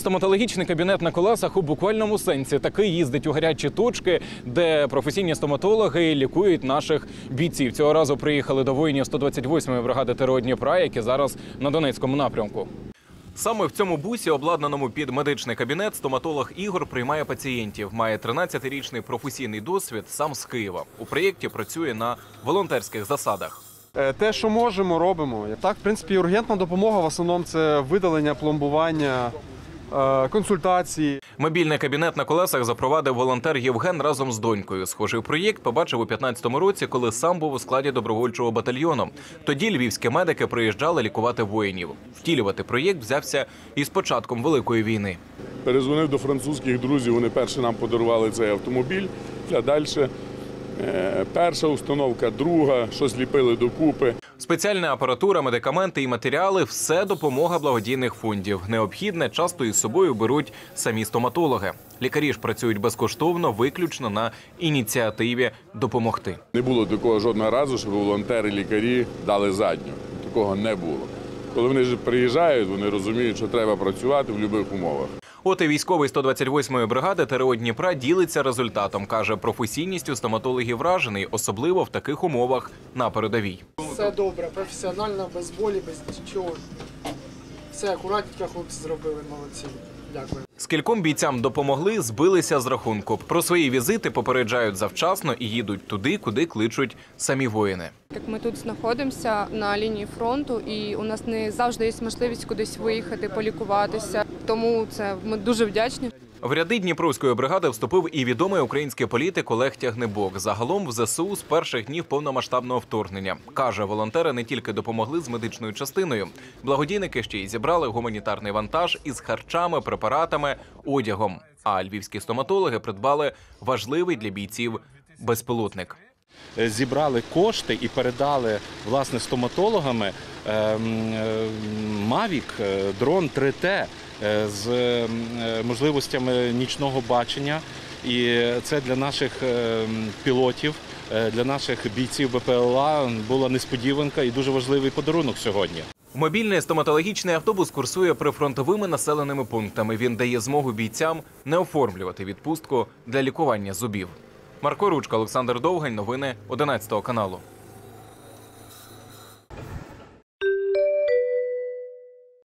Стоматологічний кабінет на колесах у буквальному сенсі таки їздить у гарячі точки, де професійні стоматологи лікують наших бійців. Цього разу приїхали до воїнів 128-ї бригади ТРО Дніпра, які зараз на Донецькому напрямку. Саме в цьому бусі, обладнаному під медичний кабінет, стоматолог Ігор приймає пацієнтів. Має 13-річний професійний досвід, сам з Києва. У проєкті працює на волонтерських засадах. Те, що можемо, робимо. Так, в принципі, ургентна допомога в основному це видалення, пломбування, консультації. Мобільний кабінет на колесах запровадив волонтер Євген разом з донькою. Схожий проєкт побачив у 2015 році, коли сам був у складі добровольчого батальйону. Тоді львівські медики приїжджали лікувати воїнів. Втілювати проєкт взявся із початком Великої війни. Перезвонив до французьких друзів, вони перші нам подарували цей автомобіль, а далі перша установка, друга, щось ліпили докупи. Спеціальна апаратура, медикаменти і матеріали – все допомога благодійних фондів. Необхідне часто із собою беруть самі стоматологи. Лікарі ж працюють безкоштовно, виключно на ініціативі допомогти. Не було такого жодного разу, щоб волонтери, лікарі дали задню. Такого не було. Коли вони ж приїжджають, вони розуміють, що треба працювати в будь-яких умовах. От і військовий 128-ї бригади ТРО Дніпра ділиться результатом. Каже, професійністю стоматологів вражений, особливо в таких умовах на передовій. Все добре, професіонально, без болі, без нічого. Все акуратненько хлопці зробили, молодці. Дякую. Скільком бійцям допомогли, збилися з рахунку. Про свої візити попереджають завчасно і їдуть туди, куди кличуть самі воїни. Так ми тут знаходимося на лінії фронту, і у нас не завжди є можливість кудись виїхати, полікуватися. Тому ми дуже вдячні. В ряди Дніпровської бригади вступив і відомий український політик Олег Тягнебок. Загалом в ЗСУ з перших днів повномасштабного вторгнення. Каже, волонтери не тільки допомогли з медичною частиною. Благодійники ще й зібрали гуманітарний вантаж із харчами, препаратами, одягом. А львівські стоматологи придбали важливий для бійців безпілотник. Зібрали кошти і передали, власне, стоматологами Mavic, дрон 3T з можливостями нічного бачення. І це для наших пілотів, для наших бійців БПЛА була несподіванка і дуже важливий подарунок сьогодні. Мобільний стоматологічний автобус курсує прифронтовими населеними пунктами. Він дає змогу бійцям не оформлювати відпустку для лікування зубів. Марко Ручка, Олександр Довгань. Новини 11 каналу.